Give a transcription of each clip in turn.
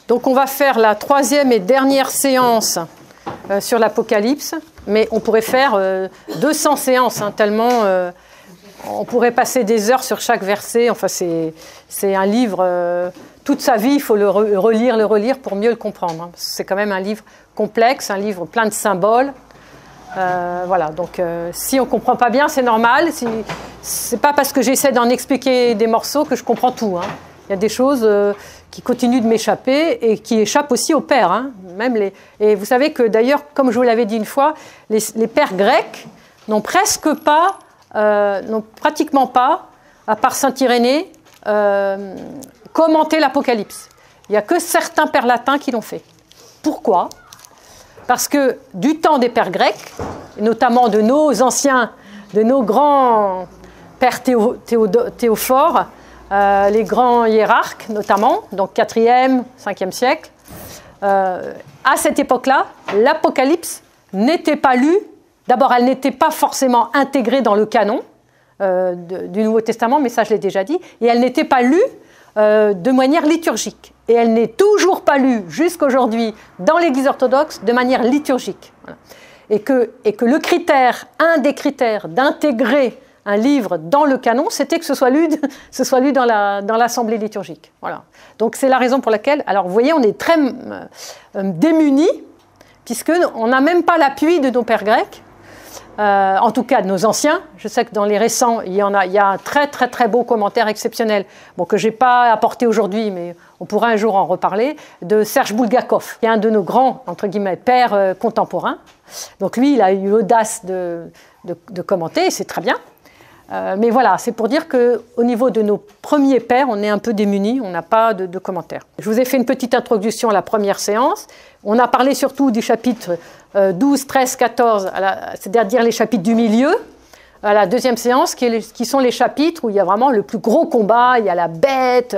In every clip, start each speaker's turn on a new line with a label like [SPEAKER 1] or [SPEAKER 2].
[SPEAKER 1] Donc on va faire la troisième et dernière séance sur l'Apocalypse, mais on pourrait faire 200 séances, hein, tellement on pourrait passer des heures sur chaque verset. Enfin, c'est un livre, toute sa vie, il faut le relire pour mieux le comprendre. Hein. C'est quand même un livre complexe, un livre plein de symboles. Voilà, donc si on ne comprend pas bien, c'est normal. C'est pas parce que j'essaie d'en expliquer des morceaux que je comprends tout. Hein. Il y a des choses qui continuent de m'échapper et qui échappent aussi aux pères. Hein. Et vous savez que d'ailleurs, comme je vous l'avais dit une fois, les pères grecs n'ont pratiquement pas, à part Saint Irénée, commenté l'Apocalypse. Il n'y a que certains pères latins qui l'ont fait. Pourquoi ? Parce que du temps des pères grecs, et notamment de nos anciens, de nos grands pères théophores, les grands hiérarques notamment, donc 4e, 5e siècle, à cette époque-là, l'Apocalypse n'était pas lue. D'abord, elle n'était pas forcément intégrée dans le canon du Nouveau Testament, mais ça je l'ai déjà dit, et elle n'était pas lue de manière liturgique. Et elle n'est toujours pas lue jusqu'aujourd'hui dans l'Église orthodoxe de manière liturgique. Voilà. Et que le critère, un des critères d'intégrer un livre dans le canon, c'était que ce soit lu dans l'assemblée liturgique. Voilà. Donc c'est la raison pour laquelle, alors vous voyez, on est très démunis, puisqu'on n'a même pas l'appui de nos pères grecs, en tout cas de nos anciens. Je sais que dans les récents, il y a un très très très beau commentaire exceptionnel, bon, que je n'ai pas apporté aujourd'hui, mais on pourra un jour en reparler, de Serge Bulgakov, qui est un de nos grands, entre guillemets, pères contemporains. Donc lui, il a eu l'audace de commenter, et c'est très bien. Mais voilà, c'est pour dire qu'au niveau de nos premiers pères, on est un peu démunis, on n'a pas de commentaires. Je vous ai fait une petite introduction à la première séance. On a parlé surtout du chapitre 12, 13, 14, c'est-à-dire les chapitres du milieu, à la deuxième séance, qui sont les chapitres où il y a vraiment le plus gros combat, il y a la bête,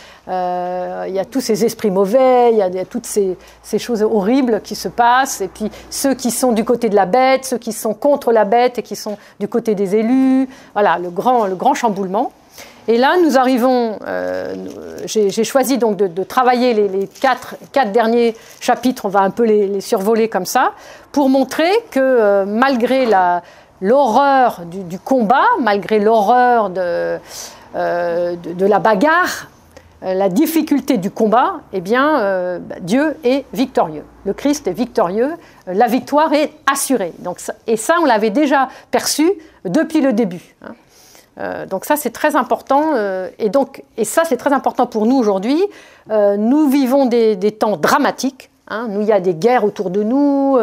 [SPEAKER 1] il y a tous ces esprits mauvais, il y a toutes ces choses horribles qui se passent, et puis ceux qui sont du côté de la bête, ceux qui sont contre la bête et qui sont du côté des élus, voilà, le grand chamboulement. Et là, nous arrivons, j'ai choisi donc de travailler les quatre derniers chapitres, on va un peu les survoler comme ça, pour montrer que malgré l'horreur du combat, malgré l'horreur de la bagarre, la difficulté du combat, eh bien, Dieu est victorieux. Le Christ est victorieux, la victoire est assurée. Donc, et ça, on l'avait déjà perçu depuis le début. Hein. Donc ça, c'est très important. Et ça, c'est très important pour nous aujourd'hui. Nous vivons des temps dramatiques. Hein. Nous, il y a des guerres autour de nous.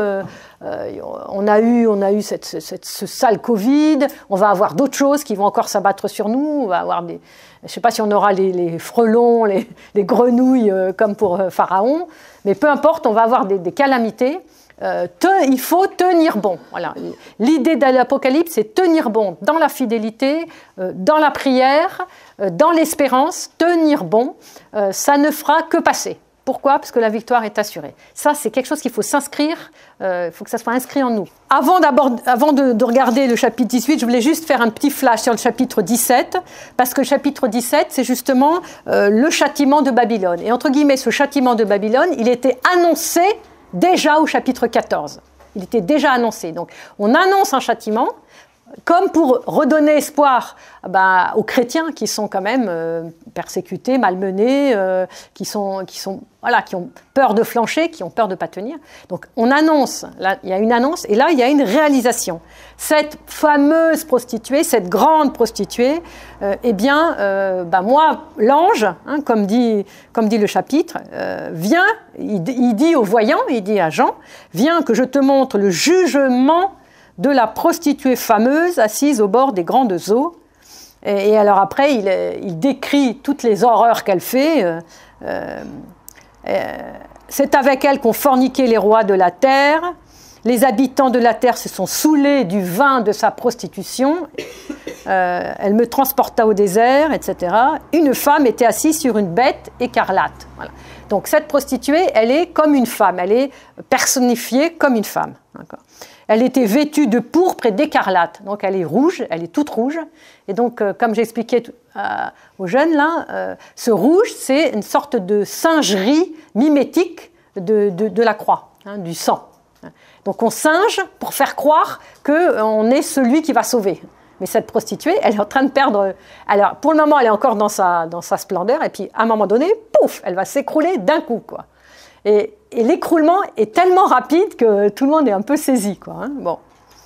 [SPEAKER 1] On a eu ce sale Covid. On va avoir d'autres choses qui vont encore s'abattre sur nous. On va avoir je ne sais pas si on aura les frelons, les grenouilles comme pour Pharaon. Mais peu importe, on va avoir des calamités. Il faut tenir bon. Voilà. L'idée de l'Apocalypse, c'est tenir bon dans la fidélité, dans la prière, dans l'espérance. Tenir bon, ça ne fera que passer. Pourquoi ? Parce que la victoire est assurée. Ça, c'est quelque chose qu'il faut s'inscrire, il faut que ça soit inscrit en nous. Avant de regarder le chapitre 18, je voulais juste faire un petit flash sur le chapitre 17, parce que le chapitre 17, c'est justement le châtiment de Babylone. Et entre guillemets, ce châtiment de Babylone, il était annoncé déjà au chapitre 14. Il était déjà annoncé. Donc, on annonce un châtiment, comme pour redonner espoir aux chrétiens qui sont quand même persécutés, malmenés, qui ont peur de flancher, qui ont peur de ne pas tenir. Donc on annonce, là, il y a une annonce, et là il y a une réalisation. Cette fameuse prostituée, cette grande prostituée, moi, l'ange, hein, comme dit le chapitre, vient, il dit au voyant, il dit à Jean, viens que je te montre le jugement de la prostituée fameuse assise au bord des grandes eaux. Et alors après, il décrit toutes les horreurs qu'elle fait. C'est avec elle qu'ont forniqué les rois de la terre. Les habitants de la terre se sont saoulés du vin de sa prostitution. Elle me transporta au désert, etc. Une femme était assise sur une bête écarlate. Voilà. Donc cette prostituée, elle est comme une femme. Elle est personnifiée comme une femme. D'accord. Elle était vêtue de pourpre et d'écarlate. Donc elle est rouge, elle est toute rouge. Et donc, comme j'expliquais aux jeunes, là, ce rouge, c'est une sorte de singerie mimétique de la croix, hein, du sang. Donc on singe pour faire croire qu'on est celui qui va sauver. Mais cette prostituée, elle est en train de perdre... Alors, pour le moment, elle est encore dans sa splendeur, et puis à un moment donné, pouf, elle va s'écrouler d'un coup, quoi. Et l'écroulement est tellement rapide que tout le monde est un peu saisi, quoi, hein. Bon.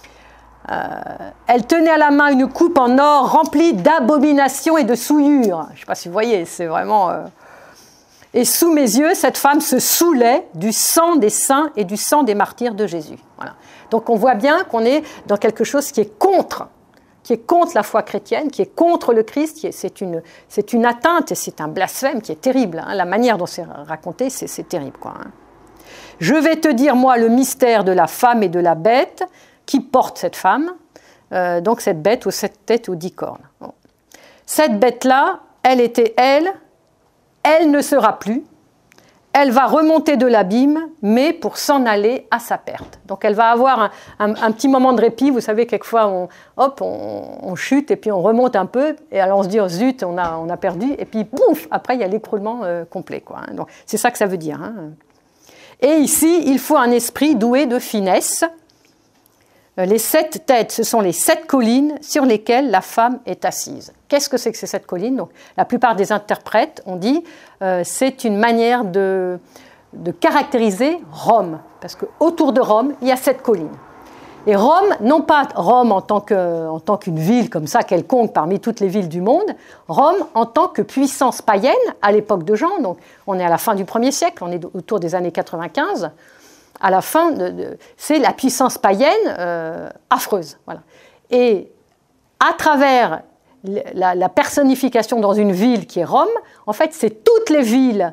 [SPEAKER 1] Elle tenait à la main une coupe en or remplie d'abominations et de souillures. Je ne sais pas si vous voyez, c'est vraiment... Et sous mes yeux, cette femme se saoulait du sang des saints et du sang des martyrs de Jésus. Voilà. Donc on voit bien qu'on est dans quelque chose qui est contre la foi chrétienne, qui est contre le Christ. C'est une atteinte et c'est un blasphème qui est terrible, hein. La manière dont c'est raconté, c'est terrible, quoi, hein. Je vais te dire, moi, le mystère de la femme et de la bête qui porte cette femme, donc cette bête aux 7 têtes aux 10 cornes. Bon. Cette bête-là, elle était elle ne sera plus, elle va remonter de l'abîme, mais pour s'en aller à sa perte. Donc elle va avoir un petit moment de répit. Vous savez, quelquefois, on chute et puis on remonte un peu, et alors on se dit, oh zut, on a perdu, et puis pouf, après il y a l'écroulement complet, quoi, hein. Donc c'est ça que ça veut dire, hein. Et ici, il faut un esprit doué de finesse. Les 7 têtes, ce sont les 7 collines sur lesquelles la femme est assise. Qu'est-ce que c'est que ces 7 collines? Donc, la plupart des interprètes ont dit c'est une manière de caractériser Rome, parce qu'autour de Rome, il y a 7 collines. Et Rome, non pas Rome en tant qu'une ville comme ça, quelconque parmi toutes les villes du monde, Rome en tant que puissance païenne à l'époque de Jean, donc on est à la fin du 1er siècle, on est autour des années 95, à la fin, c'est la puissance païenne affreuse. Voilà. Et à travers la personnification dans une ville qui est Rome, en fait, c'est toutes les villes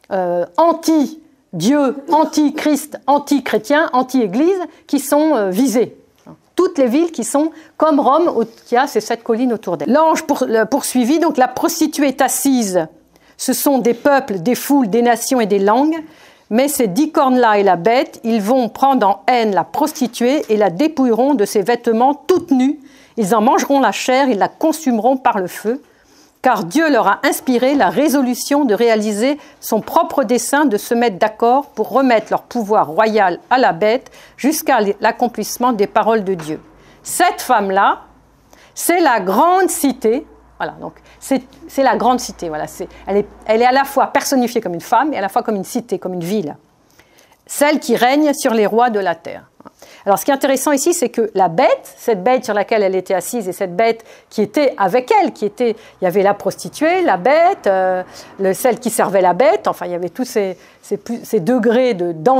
[SPEAKER 1] anti-Dieu, anti-Christ, anti-chrétien, anti-Église qui sont visées. Toutes les villes qui sont comme Rome, qui a ces 7 collines autour d'elle. L'ange poursuivit, donc la prostituée est assise. Ce sont des peuples, des foules, des nations et des langues. Mais ces 10 cornes-là et la bête, ils vont prendre en haine la prostituée et la dépouilleront de ses vêtements toute nue. Ils en mangeront la chair, ils la consumeront par le feu, car Dieu leur a inspiré la résolution de réaliser son propre dessein, de se mettre d'accord pour remettre leur pouvoir royal à la bête jusqu'à l'accomplissement des paroles de Dieu. Cette femme-là, c'est la grande cité. Voilà, donc c'est la grande cité. Voilà, elle est à la fois personnifiée comme une femme et à la fois comme une cité, comme une ville. Celle qui règne sur les rois de la terre. Alors ce qui est intéressant ici, c'est que la bête, cette bête sur laquelle elle était assise et cette bête qui était avec elle, il y avait la prostituée, la bête, celle qui servait la bête, enfin il y avait tous ces degrés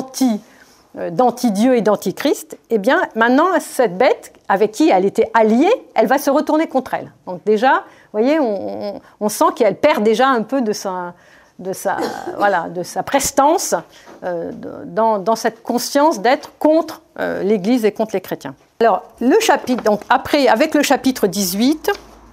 [SPEAKER 1] d'anti-Dieu et d'anti-Christ. Eh bien maintenant, cette bête avec qui elle était alliée, elle va se retourner contre elle. Donc déjà, vous voyez, on sent qu'elle perd déjà un peu de sa prestance dans cette conscience d'être contre l'Église et contre les chrétiens. Alors, le chapitre, donc après, avec le chapitre 18,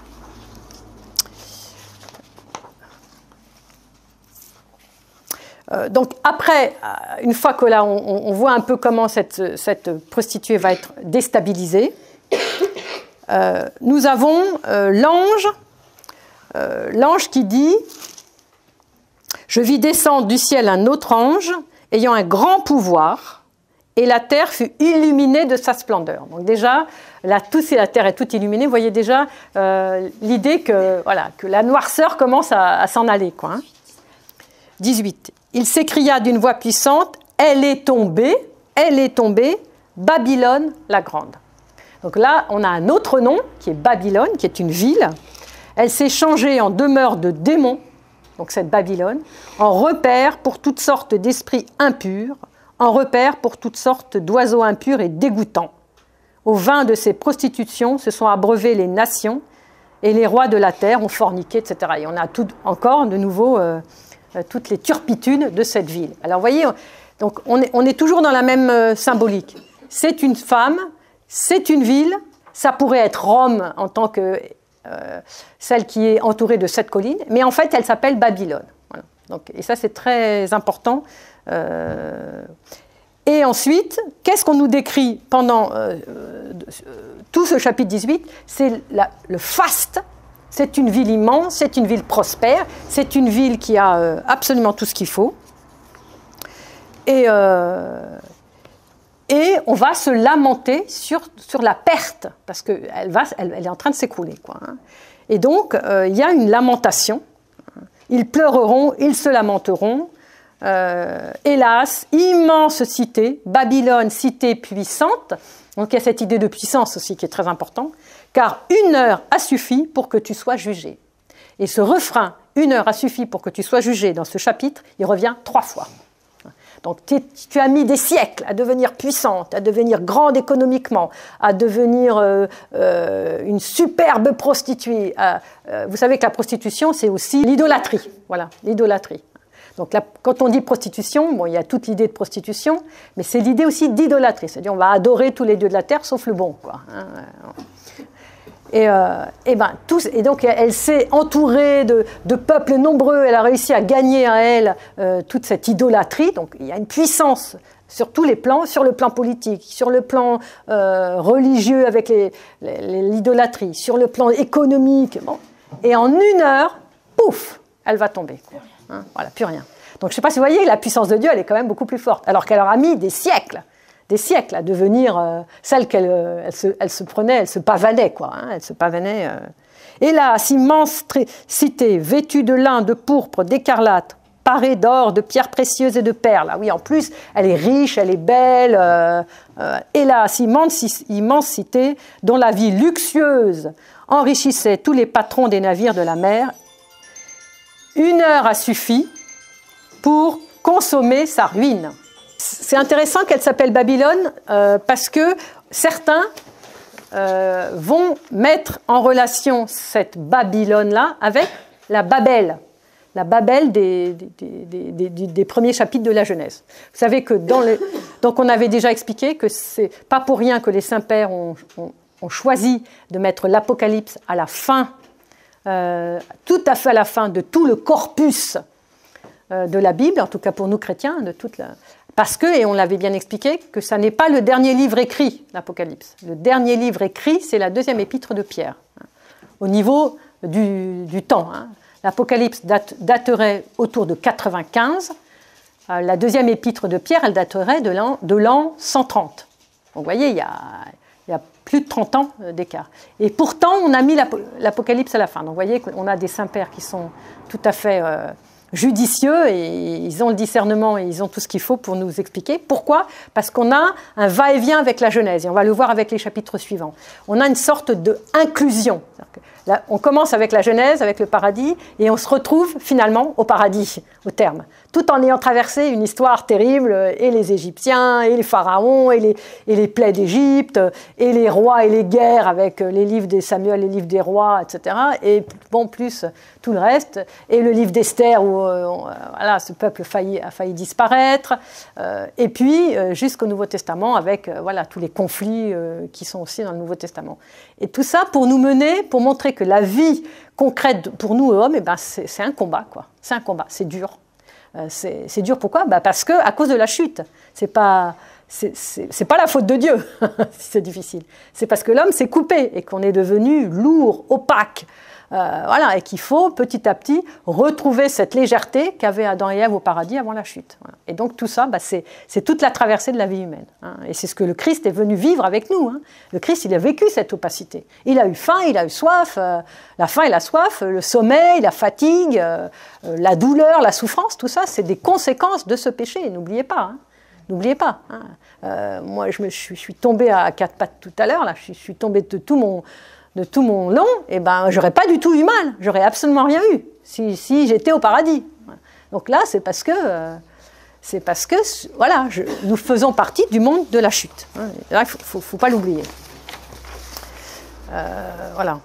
[SPEAKER 1] donc après, une fois que là, on voit un peu comment cette prostituée va être déstabilisée, nous avons l'ange qui dit « Je vis descendre du ciel un autre ange, ayant un grand pouvoir, et la terre fut illuminée de sa splendeur. » Donc déjà, là, si la terre est toute illuminée, vous voyez déjà l'idée que la noirceur commence à s'en aller, quoi, hein. 18. Il s'écria d'une voix puissante, « Elle est tombée, Babylone la grande. » Donc là, on a un autre nom, qui est Babylone, qui est une ville. Elle s'est changée en demeure de démons, donc cette Babylone, en repère pour toutes sortes d'esprits impurs, en repère pour toutes sortes d'oiseaux impurs et dégoûtants. Au vin de ces prostitutions se sont abreuvées les nations, et les rois de la terre ont forniqué, etc. Et on a encore de nouveau toutes les turpitudes de cette ville. Alors vous voyez, donc on est toujours dans la même symbolique. C'est une femme, c'est une ville, ça pourrait être Rome en tant que celle qui est entourée de 7 collines, mais en fait elle s'appelle Babylone. Voilà. Donc, et ça c'est très important. Et ensuite, qu'est-ce qu'on nous décrit pendant tout ce chapitre 18? C'est le faste. C'est une ville immense, c'est une ville prospère, c'est une ville qui a absolument tout ce qu'il faut. Et on va se lamenter sur la perte, parce qu'elle est en train de s'écrouler, quoi, hein. Et donc, il y a une lamentation. Ils pleureront, ils se lamenteront. Hélas, immense cité, Babylone, cité puissante. Donc il y a cette idée de puissance aussi qui est très importante. Car 1 heure a suffi pour que tu sois jugé. Et ce refrain, 1 heure a suffi pour que tu sois jugé, dans ce chapitre, il revient 3 fois. Donc tu as mis des siècles à devenir puissante, à devenir grande économiquement, à devenir une superbe prostituée. Vous savez que la prostitution, c'est aussi l'idolâtrie. Voilà, l'idolâtrie. Donc là, quand on dit prostitution, bon, il y a toute l'idée de prostitution, mais c'est l'idée aussi d'idolâtrie. C'est-à-dire on va adorer tous les dieux de la terre, sauf le bon, quoi, hein. Et donc elle s'est entourée de peuples nombreux, elle a réussi à gagner à elle toute cette idolâtrie. Donc il y a une puissance sur tous les plans, sur le plan politique, sur le plan religieux avec l'idolâtrie, sur le plan économique. Bon. Et en 1 heure, pouf, elle va tomber. Hein, voilà, plus rien. Donc je ne sais pas si vous voyez, la puissance de Dieu, elle est quand même beaucoup plus forte, alors qu'elle aura mis des siècles à devenir celle qu'elle se prenait, elle se pavanait, quoi, hein, elle se pavanait. Et là, immense cité, vêtue de lin, de pourpre, d'écarlate, parée d'or, de pierres précieuses et de perles. Ah oui, en plus, elle est riche, elle est belle. Et là, immense cité, dont la vie luxueuse enrichissait tous les patrons des navires de la mer. 1 heure a suffi pour consommer sa ruine. C'est intéressant qu'elle s'appelle Babylone parce que certains vont mettre en relation cette Babylone-là avec la Babel des premiers chapitres de la Genèse. Vous savez que donc on avait déjà expliqué que c'est pas pour rien que les saints-pères ont choisi de mettre l'Apocalypse à la fin, tout à fait à la fin de tout le corpus de la Bible, en tout cas pour nous chrétiens, parce que, et on l'avait bien expliqué, que ça n'est pas le dernier livre écrit, l'Apocalypse. Le dernier livre écrit, c'est la 2e épître de Pierre, hein, au niveau du temps. Hein. L'Apocalypse daterait autour de 95. La 2e épître de Pierre, elle daterait de l'an 130. Donc vous voyez, il y a plus de 30 ans d'écart. Et pourtant, on a mis l'Apocalypse à la fin. Donc vous voyez qu'on a des saints-pères qui sont tout à fait judicieux et ils ont le discernement et ils ont tout ce qu'il faut pour nous expliquer. Pourquoi? Parce qu'on a un va-et-vient avec la Genèse et on va le voir avec les chapitres suivants. On a une sorte d'inclusion. Là, on commence avec la Genèse, avec le paradis, et on se retrouve finalement au paradis, au terme, tout en ayant traversé une histoire terrible, et les Égyptiens, et les pharaons, et les plaies d'Égypte, et les rois et les guerres avec les livres des Samuel, les livres des rois, etc. Et bon, plus tout le reste, et le livre d'Esther où voilà, ce peuple a failli disparaître, et puis jusqu'au Nouveau Testament avec voilà, tous les conflits qui sont aussi dans le Nouveau Testament. Et tout ça pour nous mener, pour montrer que la vie concrète pour nous hommes, eh ben c'est un combat, quoi. C'est un combat, c'est dur. C'est dur pourquoi? Parce que à cause de la chute. C'est pas la faute de Dieu si c'est difficile. C'est parce que l'homme s'est coupé et qu'on est devenu lourd, opaque. Voilà, et qu'il faut petit à petit retrouver cette légèreté qu'avaient Adam et Ève au paradis avant la chute. Voilà. Et donc tout ça, c'est toute la traversée de la vie humaine. Hein. Et c'est ce que le Christ est venu vivre avec nous. Hein. Le Christ, il a vécu cette opacité. Il a eu faim, il a eu soif, la faim et la soif, le sommeil, la fatigue, la douleur, la souffrance, tout ça, c'est des conséquences de ce péché. N'oubliez pas. Hein. N'oubliez pas. Hein. Moi, je suis tombée à 4 pattes tout à l'heure. Là, je suis tombée de tout mon long, et ben, j'aurais pas du tout eu mal, j'aurais absolument rien eu si j'étais au paradis. Donc là, c'est parce que voilà, nous faisons partie du monde de la chute. Là, il faut pas l'oublier. Voilà.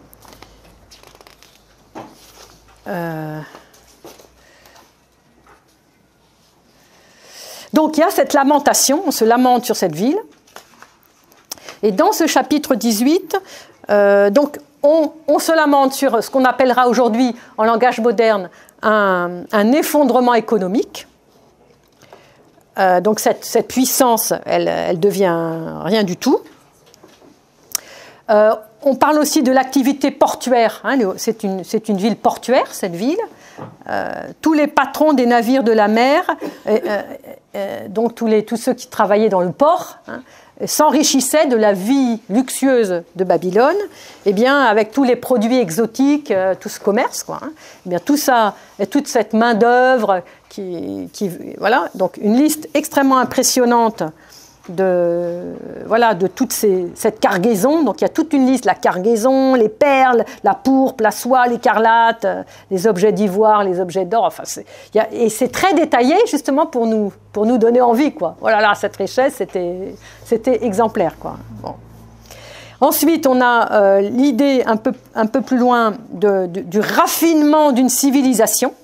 [SPEAKER 1] Donc il y a cette lamentation, on se lamente sur cette ville. Et dans ce chapitre 18, donc on se lamente sur ce qu'on appellera aujourd'hui, en langage moderne, un effondrement économique. donc cette puissance, elle devient rien du tout. On parle aussi de l'activité portuaire. Hein, c'est une ville portuaire, cette ville. Tous les patrons des navires de la mer, donc tous ceux qui travaillaient dans le port, hein, s'enrichissaient de la vie luxueuse de Babylone, et bien avec tous les produits exotiques, tout ce commerce, quoi, hein, et bien tout ça, et toute cette main d'œuvre voilà, donc une liste extrêmement impressionnante de toute cette cargaison. Donc il y a toute une liste, la cargaison, les perles, la pourpre, la soie, l'écarlate, les objets d'ivoire, les objets d'or, enfin, et c'est très détaillé justement pour nous donner envie, quoi. Voilà, là, cette richesse, c'était exemplaire, quoi. Bon. Ensuite, on a l'idée un peu plus loin du raffinement d'une civilisation.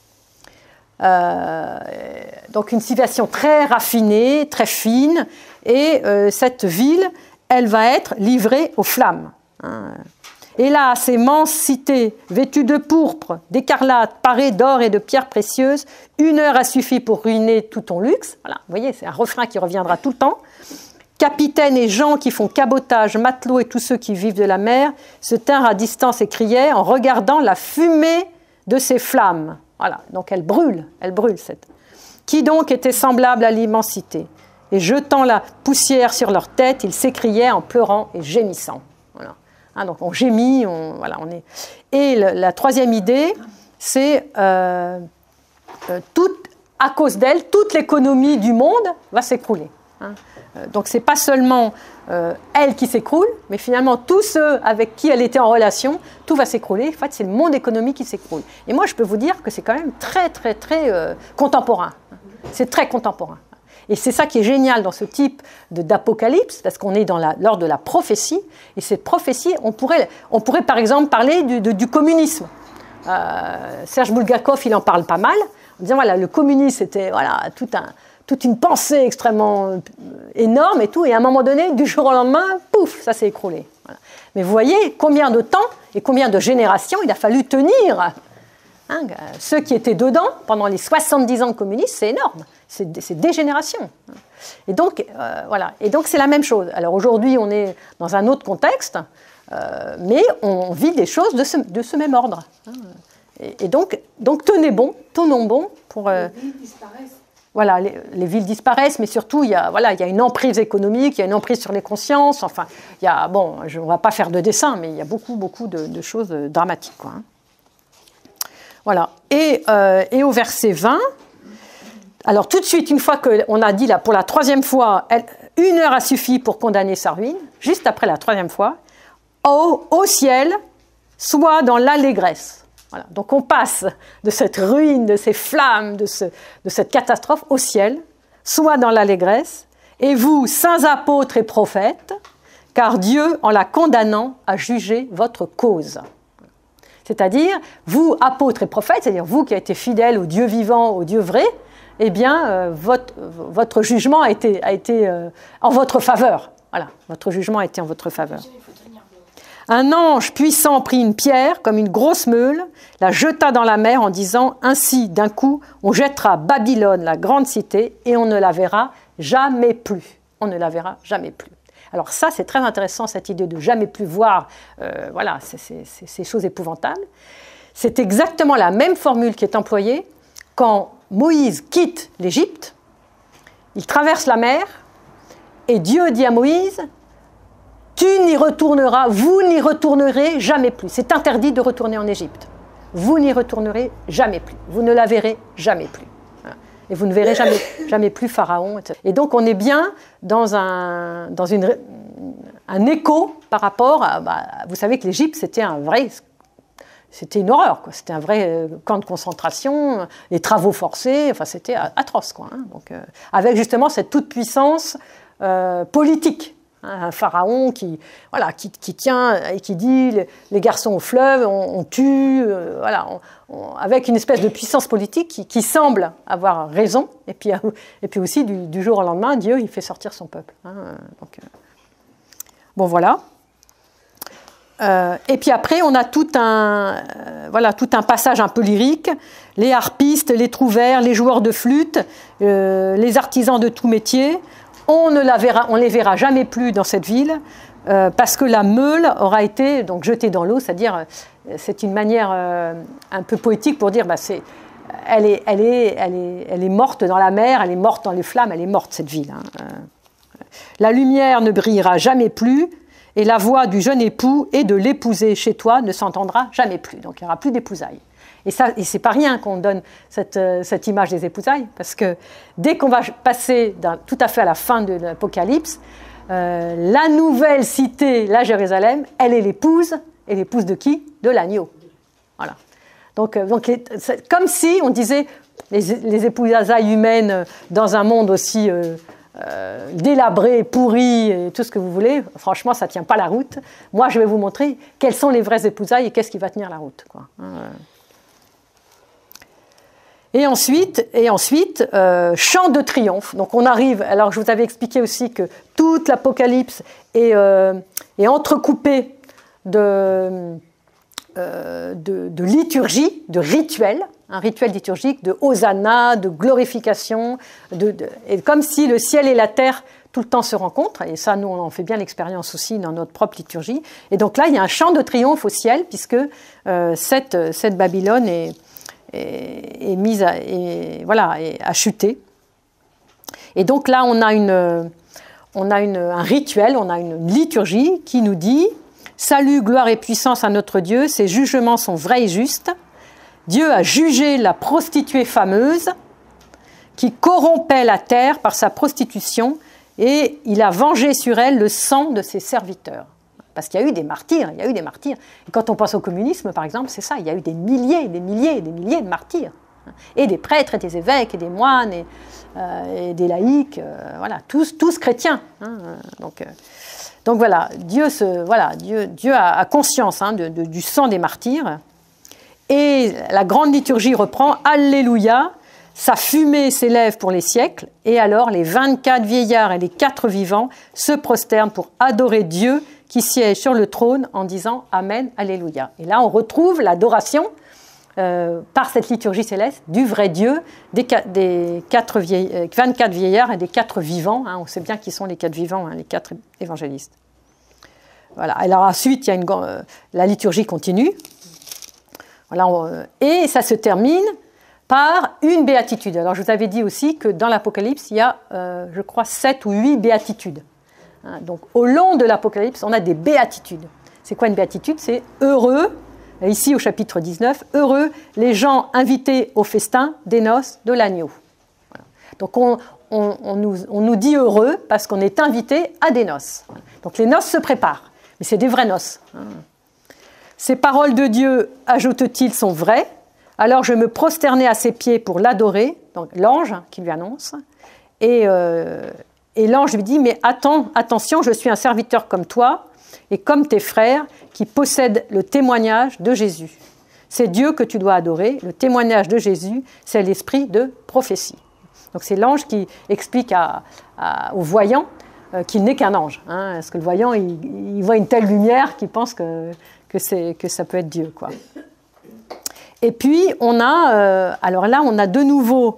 [SPEAKER 1] Donc une civilisation très raffinée, très fine, et cette ville, elle va être livrée aux flammes. Hein. Hélas, immense cité, vêtue de pourpre, d'écarlate, parée d'or et de pierres précieuses, 1 heure a suffi pour ruiner tout ton luxe. Voilà, vous voyez, c'est un refrain qui reviendra tout le temps. Capitaines et gens qui font cabotage, matelots et tous ceux qui vivent de la mer se tinrent à distance et criaient en regardant la fumée de ces flammes. Voilà, donc elle brûle cette. Qui donc était semblable à l'immensité? Et jetant la poussière sur leur tête, ils s'écriaient en pleurant et gémissant. Voilà. Hein, donc on gémit, on est. Et la troisième idée, c'est à cause d'elle, toute l'économie du monde va s'écrouler. Hein. Donc c'est pas seulement elle qui s'écroule, mais finalement tous ceux avec qui elle était en relation, tout va s'écrouler. En fait, c'est le monde économique qui s'écroule. Et moi, je peux vous dire que c'est quand même très, très, très contemporain. C'est très contemporain. Et c'est ça qui est génial dans ce type d'apocalypse, parce qu'on est lors de la prophétie. Et cette prophétie, on pourrait par exemple parler du communisme. Serge Bulgakov, il en parle pas mal, en disant voilà, le communisme, c'était voilà, toute une pensée extrêmement énorme et tout, et à un moment donné, du jour au lendemain, pouf, ça s'est écroulé. Voilà. Mais vous voyez combien de temps et combien de générations il a fallu tenir. Hein, ceux qui étaient dedans pendant les 70 ans communistes, c'est énorme, c'est des générations. Et donc, voilà. Et donc c'est la même chose. Alors aujourd'hui, on est dans un autre contexte, mais on vit des choses de ce même ordre. Et donc tenons bon pour...
[SPEAKER 2] Les villes disparaissent.
[SPEAKER 1] Voilà, les villes disparaissent, mais surtout, il y a une emprise économique, il y a une emprise sur les consciences. Enfin, on ne va pas faire de dessin, mais il y a beaucoup de choses dramatiques, quoi. Hein. Voilà. Et au verset 20, alors tout de suite, une fois qu'on a dit là, pour la troisième fois, 1 heure a suffi pour condamner sa ruine, juste après la troisième fois, au ciel, soit dans l'allégresse. Voilà. Donc on passe de cette ruine, de ces flammes, de cette catastrophe au ciel, soit dans l'allégresse, et vous, saints apôtres et prophètes, car Dieu, en la condamnant, a jugé votre cause. C'est-à-dire, vous, apôtres et prophètes, c'est-à-dire vous qui avez été fidèles au Dieu vivant, au Dieu vrai, eh bien, votre jugement a été en votre faveur. Voilà, votre jugement a été en votre faveur. Un ange puissant prit une pierre, comme une grosse meule, la jeta dans la mer en disant « Ainsi, d'un coup, on jettera Babylone, la grande cité, et on ne la verra jamais plus. » On ne la verra jamais plus. Alors ça, c'est très intéressant, cette idée de jamais plus voir voilà, ces choses épouvantables. C'est exactement la même formule qui est employée quand Moïse quitte l'Égypte, il traverse la mer, et Dieu dit à Moïse « Tu n'y retourneras, vous n'y retournerez jamais plus. C'est interdit de retourner en Égypte. Vous n'y retournerez jamais plus. Vous ne la verrez jamais plus. Et vous ne verrez jamais plus Pharaon, etc. Et donc on est bien dans un écho par rapport à... vous savez que l'Égypte, c'était une horreur, quoi. C'était un vrai camp de concentration, les travaux forcés, enfin c'était atroce, quoi. Hein. Donc, avec justement cette toute-puissance politique. Un pharaon qui tient et qui dit les garçons au fleuve, on tue, avec une espèce de puissance politique qui semble avoir raison, et puis aussi du jour au lendemain, Dieu il fait sortir son peuple. Hein, donc, bon voilà. Et puis après, on a tout un passage un peu lyrique. Les harpistes, les trouvères, les joueurs de flûte, les artisans de tout métier, on les verra jamais plus dans cette ville parce que la meule aura été donc jetée dans l'eau, c'est-à-dire c'est une manière un peu poétique pour dire elle est morte dans la mer, elle est morte dans les flammes, elle est morte cette ville. La lumière ne brillera jamais plus. Et la voix du jeune époux et de l'épousée chez toi ne s'entendra jamais plus. Donc il n'y aura plus d'épousailles. Et ce n'est pas rien qu'on donne cette image des épousailles, parce que dès qu'on va passer tout à fait à la fin de l'Apocalypse, la nouvelle cité, la Jérusalem, elle est l'épouse. Et l'épouse de qui? De l'agneau. Voilà. Donc c'est comme si on disait les épousailles humaines dans un monde aussi... délabré, pourri, et tout ce que vous voulez, franchement, ça ne tient pas la route. Moi, je vais vous montrer quelles sont les vraies épousailles et qu'est-ce qui va tenir la route, quoi. Et ensuite, chant de triomphe. Donc on arrive, alors je vous avais expliqué aussi que toute l'Apocalypse est entrecoupée de liturgie, de rituels, un rituel liturgique de hosanna, de glorification, et comme si le ciel et la terre tout le temps se rencontrent, et ça nous on en fait bien l'expérience aussi dans notre propre liturgie. Et donc là il y a un chant de triomphe au ciel puisque cette Babylone est mise à chuter. Et donc là on a un rituel, on a une liturgie qui nous dit salut, gloire et puissance à notre Dieu, ses jugements sont vrais et justes. Dieu a jugé la prostituée fameuse qui corrompait la terre par sa prostitution et il a vengé sur elle le sang de ses serviteurs. Parce qu'il y a eu des martyrs, Et quand on pense au communisme, par exemple, c'est ça, il y a eu des milliers de martyrs. Et des prêtres, et des évêques, et des moines, et des laïcs, tous chrétiens. Donc voilà, Dieu a conscience du sang des martyrs. Et la grande liturgie reprend « Alléluia », sa fumée s'élève pour les siècles, et alors les 24 vieillards et les 4 vivants se prosternent pour adorer Dieu qui siège sur le trône en disant « Amen, Alléluia ». Et là, on retrouve l'adoration par cette liturgie céleste du vrai Dieu, des 24 vieillards et des 4 vivants. On sait bien qui sont les 4 vivants, les 4 évangélistes. Voilà. Alors ensuite, la liturgie continue. Et ça se termine par une béatitude. Alors je vous avais dit aussi que dans l'Apocalypse, il y a, je crois, 7 ou 8 béatitudes. Donc au long de l'Apocalypse, on a des béatitudes. C'est quoi une béatitude? C'est heureux, ici au chapitre 19, heureux les gens invités au festin des noces de l'agneau. Voilà. Donc on nous dit heureux parce qu'on est invité à des noces. Donc les noces se préparent, mais c'est des vraies noces. Ces paroles de Dieu, ajoute-t-il, sont vraies. Alors je me prosternai à ses pieds pour l'adorer, donc l'ange qui lui annonce. Et l'ange lui dit, mais attention, je suis un serviteur comme toi et comme tes frères qui possèdent le témoignage de Jésus. C'est Dieu que tu dois adorer. Le témoignage de Jésus, c'est l'esprit de prophétie. Donc c'est l'ange qui explique au voyant qu'il n'est qu'un ange. Parce que le voyant, il voit une telle lumière qu'il pense que ça peut être Dieu, quoi. Et puis on a de nouveau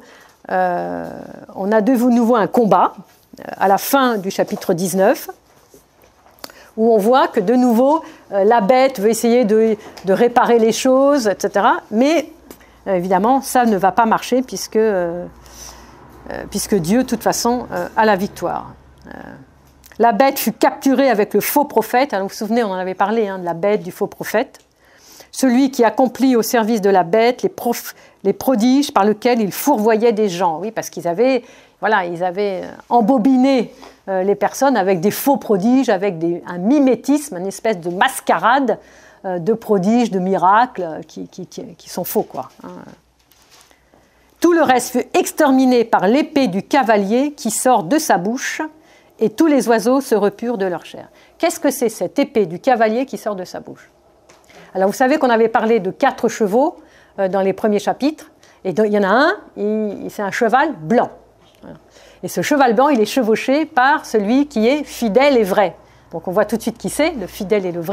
[SPEAKER 1] un combat à la fin du chapitre 19 où on voit que de nouveau la bête veut essayer de réparer les choses, etc. Mais évidemment ça ne va pas marcher puisque Dieu de toute façon a la victoire. La bête fut capturée avec le faux prophète. Alors, vous vous souvenez, on en avait parlé, de la bête, du faux prophète. Celui qui accomplit au service de la bête les prodiges par lesquels il fourvoyait des gens. Oui, parce qu'ils avaient embobiné les personnes avec des faux prodiges, avec un mimétisme, une espèce de mascarade de prodiges, de miracles qui sont faux, quoi. Tout le reste fut exterminé par l'épée du cavalier qui sort de sa bouche, et tous les oiseaux se repurent de leur chair. Qu'est-ce que c'est cette épée du cavalier qui sort de sa bouche? Alors vous savez qu'on avait parlé de 4 chevaux dans les premiers chapitres, et il y en a un, c'est un cheval blanc. Et ce cheval blanc, il est chevauché par celui qui est fidèle et vrai. Donc on voit tout de suite qui c'est, le fidèle et le vrai,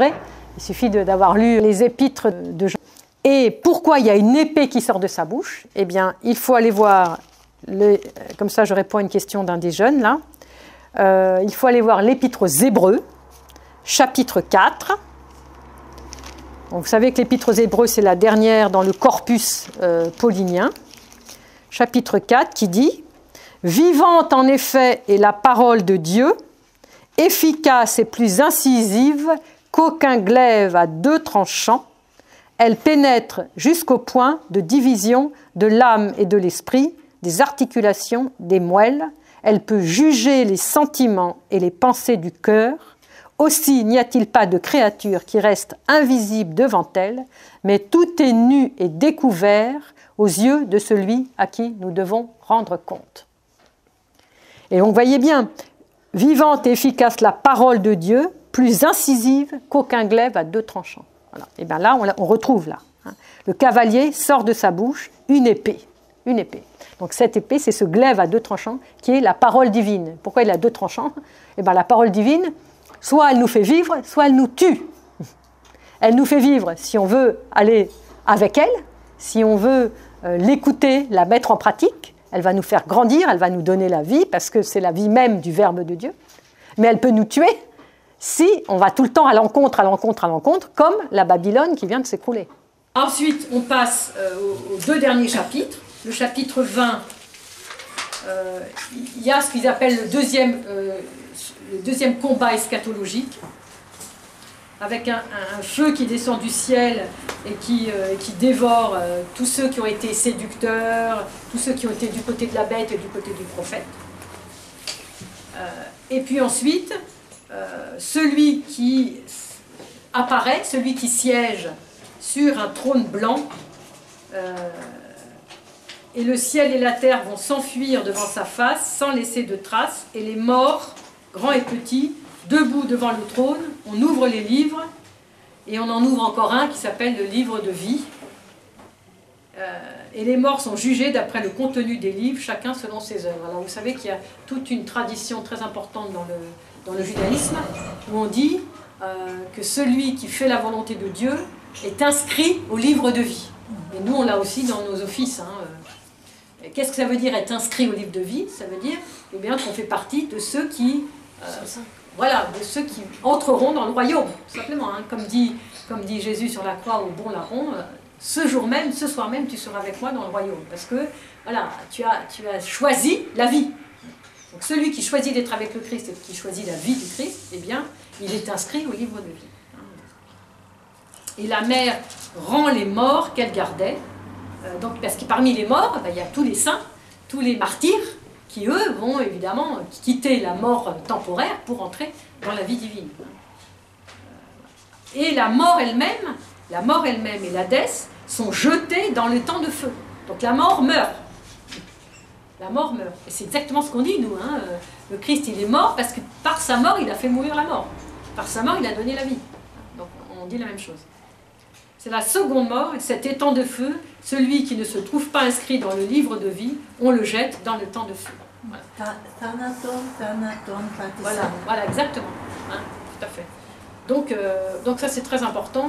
[SPEAKER 1] Il suffit d'avoir lu les épîtres de Jean. Et pourquoi il y a une épée qui sort de sa bouche? Eh bien, il faut aller voir, comme ça je réponds à une question d'un des jeunes, là. Il faut aller voir l'épître aux Hébreux, chapitre 4. Donc, vous savez que l'épître aux Hébreux, c'est la dernière dans le corpus paulinien. Chapitre 4 qui dit « Vivante en effet est la parole de Dieu, efficace et plus incisive qu'aucun glaive à deux tranchants. Elle pénètre jusqu'au point de division de l'âme et de l'esprit, des articulations, des moelles. Elle peut juger les sentiments et les pensées du cœur. Aussi n'y a-t-il pas de créature qui reste invisible devant elle, mais tout est nu et découvert aux yeux de celui à qui nous devons rendre compte. » Et donc, voyez bien, vivante et efficace la parole de Dieu, plus incisive qu'aucun glaive à deux tranchants. Voilà. Et bien là, on retrouve là. Le cavalier sort de sa bouche une épée. Une épée. Donc cette épée, c'est ce glaive à deux tranchants qui est la parole divine. Pourquoi il a deux tranchants? Eh bien la parole divine, soit elle nous fait vivre, soit elle nous tue. Elle nous fait vivre si on veut aller avec elle, si on veut l'écouter, la mettre en pratique. Elle va nous faire grandir, elle va nous donner la vie, parce que c'est la vie même du Verbe de Dieu. Mais elle peut nous tuer si on va tout le temps à l'encontre, comme la Babylone qui vient de s'écrouler. Ensuite, on passe aux deux derniers chapitres. Le chapitre 20, il y a ce qu'ils appellent le deuxième combat eschatologique, avec un feu qui descend du ciel et qui dévore tous ceux qui ont été séducteurs, tous ceux qui ont été du côté de la bête et du côté du prophète. Et puis ensuite, celui qui apparaît, celui qui siège sur un trône blanc, et le ciel et la terre vont s'enfuir devant sa face sans laisser de traces, et les morts, grands et petits, debout devant le trône, on ouvre les livres, et on en ouvre encore un qui s'appelle le livre de vie. Et les morts sont jugés d'après le contenu des livres, chacun selon ses œuvres. Alors vous savez qu'il y a toute une tradition très importante dans le judaïsme, où on dit que celui qui fait la volonté de Dieu est inscrit au livre de vie. Et nous, on l'a aussi dans nos offices. Qu'est-ce que ça veut dire être inscrit au livre de vie? Ça veut dire eh bien, qu'on fait partie de ceux qui... voilà, de ceux qui entreront dans le royaume, tout simplement. Comme dit Jésus sur la croix au bon larron, ce jour même, ce soir même, tu seras avec moi dans le royaume. Parce que, voilà, tu as choisi la vie. Donc celui qui choisit d'être avec le Christ et qui choisit la vie du Christ, eh bien, il est inscrit au livre de vie. Et la mère rend les morts qu'elle gardait. Donc, parce que parmi les morts, il y a tous les saints, tous les martyrs, qui eux vont évidemment quitter la mort temporaire pour entrer dans la vie divine. Et la mort elle-même et l'Hadès sont jetés dans le temps de feu. Donc la mort meurt. La mort meurt. Et c'est exactement ce qu'on dit, nous. Le Christ, il est mort parce que par sa mort, il a fait mourir la mort. Par sa mort, il a donné la vie. Donc on dit la même chose. C'est la seconde mort, cet étang de feu, celui qui ne se trouve pas inscrit dans le livre de vie, on le jette dans le temps de feu. Voilà, voilà exactement. Tout à fait. Donc ça c'est très important.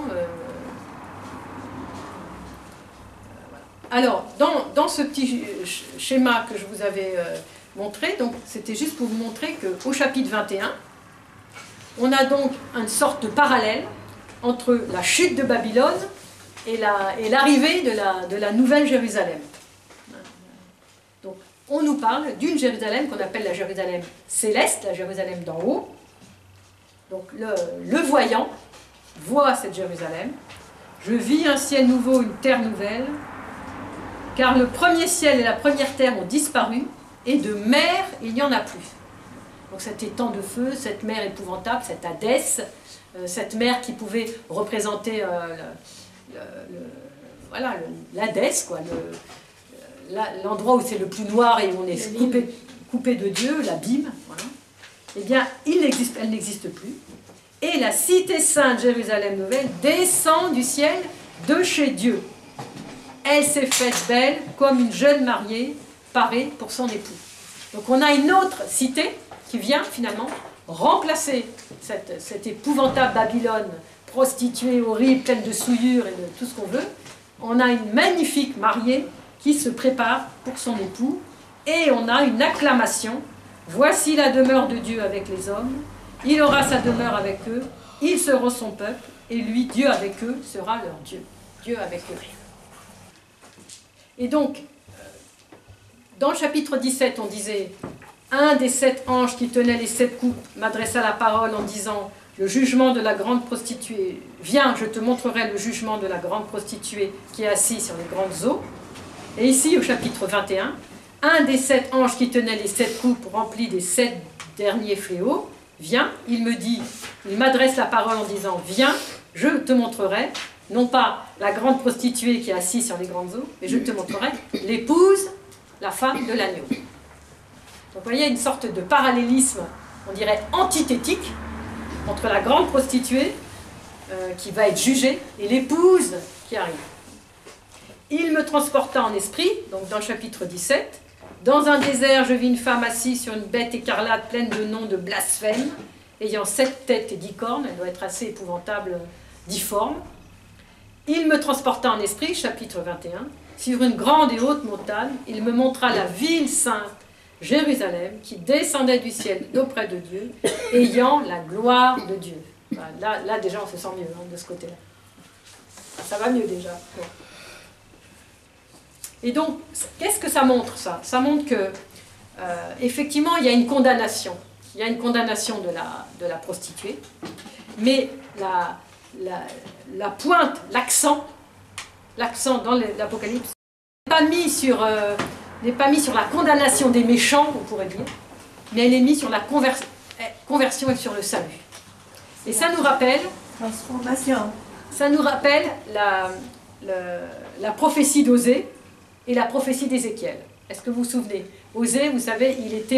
[SPEAKER 1] Alors, dans ce petit schéma que je vous avais montré, c'était juste pour vous montrer qu'au chapitre 21, on a donc une sorte de parallèle entre la chute de Babylone et l'arrivée de la nouvelle Jérusalem. Donc, on nous parle d'une Jérusalem qu'on appelle la Jérusalem céleste, la Jérusalem d'en haut. Donc, le voyant voit cette Jérusalem. Je vis un ciel nouveau, une terre nouvelle, car le premier ciel et la première terre ont disparu, et de mer, il n'y en a plus. Donc cet étang de feu, cette mer épouvantable, cette Hadès, cette mer qui pouvait représenter l'Hadès, l'endroit où c'est le plus noir et où on est coupé de Dieu, l'abîme, voilà. Eh bien, elle n'existe plus. Et la cité sainte Jérusalem nouvelle descend du ciel de chez Dieu. Elle s'est faite belle comme une jeune mariée parée pour son époux. Donc on a une autre cité qui vient finalement remplacer cette épouvantable Babylone prostituée horrible, pleine de souillure et de tout ce qu'on veut, on a une magnifique mariée qui se prépare pour son époux, et on a une acclamation. Voici la demeure de Dieu avec les hommes, il aura sa demeure avec eux, ils seront son peuple, et lui, Dieu avec eux, sera leur Dieu. Dieu avec eux. Et donc, dans le chapitre 17, on disait, un des 7 anges qui tenait les 7 coupes m'adressa la parole en disant, le jugement de la grande prostituée, viens, je te montrerai le jugement de la grande prostituée qui est assise sur les grandes eaux. Et ici, au chapitre 21, un des 7 anges qui tenait les 7 coupes remplies des 7 derniers fléaux, vient, il me dit, il m'adresse la parole en disant, viens, je te montrerai, non pas la grande prostituée qui est assise sur les grandes eaux, mais je te montrerai l'épouse, la femme de l'agneau. Donc vous voyez une sorte de parallélisme, on dirait antithétique, entre la grande prostituée qui va être jugée et l'épouse qui arrive. Il me transporta en esprit, donc dans le chapitre 17, dans un désert je vis une femme assise sur une bête écarlate pleine de noms de blasphème, ayant 7 têtes et 10 cornes, elle doit être assez épouvantable, difforme. Il me transporta en esprit, chapitre 21, sur une grande et haute montagne, il me montra la ville sainte, Jérusalem, qui descendait du ciel d'auprès de Dieu, ayant la gloire de Dieu. Enfin, là déjà, on se sent mieux de ce côté-là. Ça va mieux déjà. Bon. Et donc, qu'est-ce que ça montre, ça? Ça montre que, effectivement, il y a une condamnation. Il y a une condamnation de la prostituée, mais la pointe, l'accent dans l'Apocalypse n'est pas mis sur la condamnation des méchants, on pourrait dire, mais elle est mise sur la conversion et sur le salut. Et ça nous rappelle,
[SPEAKER 2] transformation. Ça
[SPEAKER 1] nous rappelle la prophétie d'Osée et la prophétie d'Ézéchiel. Est-ce que vous vous souvenez? Osée, vous savez,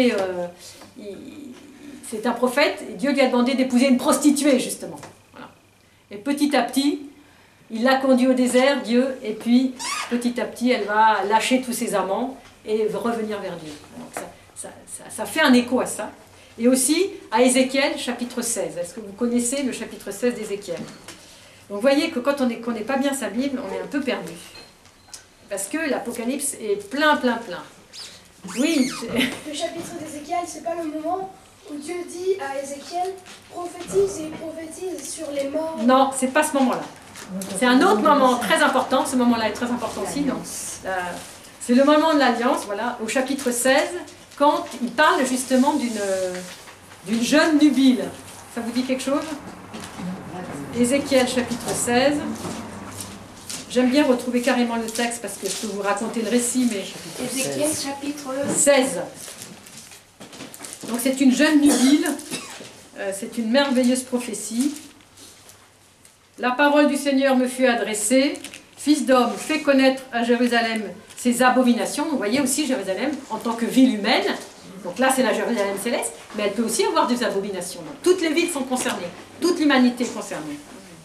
[SPEAKER 1] c'est un prophète, et Dieu lui a demandé d'épouser une prostituée, justement. Voilà. Et petit à petit, il l'a conduit au désert, Dieu, et puis petit à petit, elle va lâcher tous ses amants et revenir vers Dieu. Donc ça fait un écho à ça. Et aussi à Ézéchiel, chapitre 16. Est-ce que vous connaissez le chapitre 16 d'Ézéchiel? Donc vous voyez que quand on ne connaît pas bien sa Bible, on est un peu perdu. Parce que l'Apocalypse est plein. Oui.
[SPEAKER 3] Le chapitre d'Ézéchiel, c'est pas le moment où Dieu dit à Ézéchiel, prophétise sur les morts.
[SPEAKER 1] Non, c'est pas ce moment-là. C'est un autre moment très important. Ce moment-là est très important aussi. Non. C'est le moment de l'Alliance, voilà, au chapitre 16, quand il parle justement d'une jeune nubile. Ça vous dit quelque chose? Ézéchiel, chapitre 16. J'aime bien retrouver carrément le texte parce que je peux vous raconter le récit, mais...
[SPEAKER 3] Ézéchiel, chapitre
[SPEAKER 1] 16. Donc c'est une jeune nubile, c'est une merveilleuse prophétie. La parole du Seigneur me fut adressée. Fils d'homme, fais connaître à Jérusalem ses abominations. Vous voyez aussi Jérusalem en tant que ville humaine. Donc là, c'est la Jérusalem céleste, mais elle peut aussi avoir des abominations. Donc, toutes les villes sont concernées, toute l'humanité est concernée.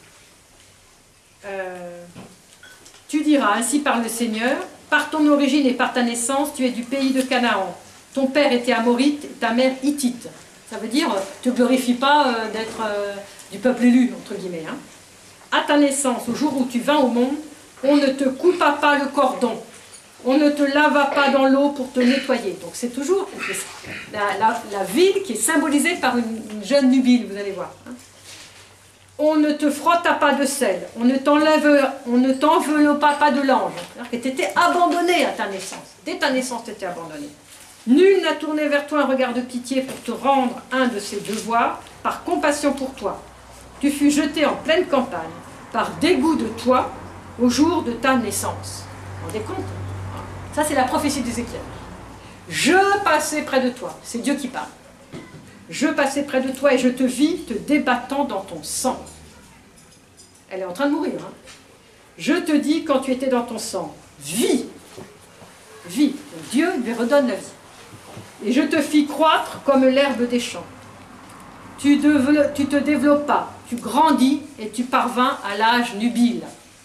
[SPEAKER 1] Tu diras, ainsi parle le Seigneur, par ton origine et par ta naissance, tu es du pays de Canaan. Ton père était amorite, ta mère hittite. Ça veut dire, tu ne glorifies pas d'être du peuple élu, entre guillemets. Hein. À ta naissance, au jour où tu vins au monde, on ne te coupa pas le cordon. On ne te lava pas dans l'eau pour te nettoyer. Donc c'est toujours la ville qui est symbolisée par une jeune nubile, vous allez voir. Hein. On ne te frotta pas de sel, on ne t'enveloppa pas de l'ange. C'est-à-dire que tu étais abandonné à ta naissance. Dès ta naissance, tu étais abandonné. Nul n'a tourné vers toi un regard de pitié pour te rendre un de ses devoirs, par compassion pour toi. Tu fus jeté en pleine campagne, par dégoût de toi, au jour de ta naissance. Vous vous rendez compte? Ça, c'est la prophétie d'Ézéchiel. Je passais près de toi. C'est Dieu qui parle. Je passais près de toi et je te vis te débattant dans ton sang. Elle est en train de mourir. Hein. Je te dis, quand tu étais dans ton sang, vis. Vis. Donc Dieu lui redonne la vie. Et je te fis croître comme l'herbe des champs. Tu te développas, tu grandis et tu parvins à l'âge nubile.